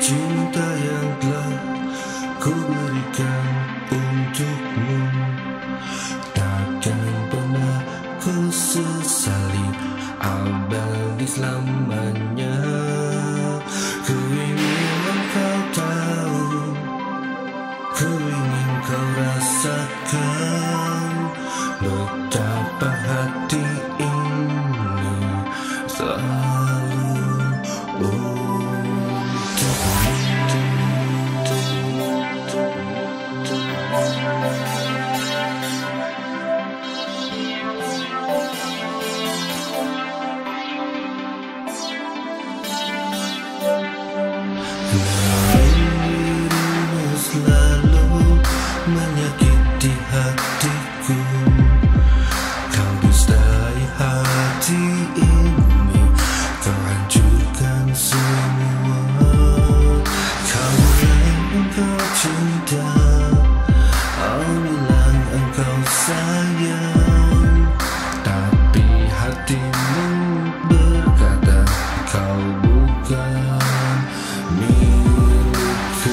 Cinta yang telah ku berikan untukmu takkan pernah ku sesali abadi selamanya. Ku ingin engkau tahu, ku ingin kau rasakan betapa hati ini selalu untukmu. Dirimu selalu menyakiti hatiku, kau dustai hati ini, kau hancurkan semua. Kau bilang engkau cinta, kau bilang engkau sayang, tapi hatimu berkata kau bukan milikku.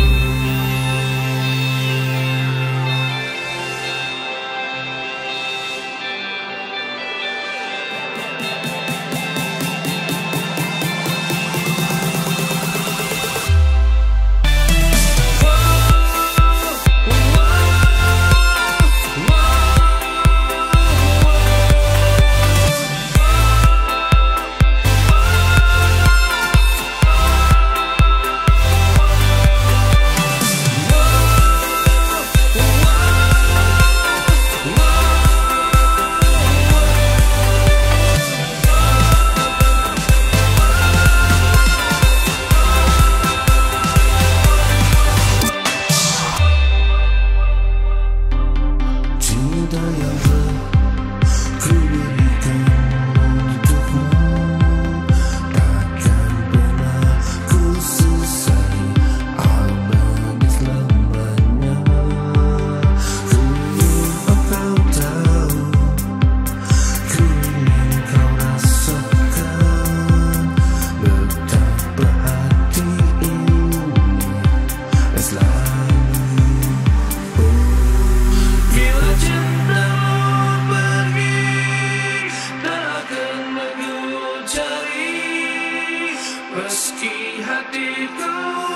Cinta yang telah ku berikan untukmu takkan pernah ku sesali abadi selamanya. Ku ingin engkau tahu, ku ingin kau rasakan betapa hati ini selalu. Bila cintamu pergi, tak akan aku cari, meski hatiku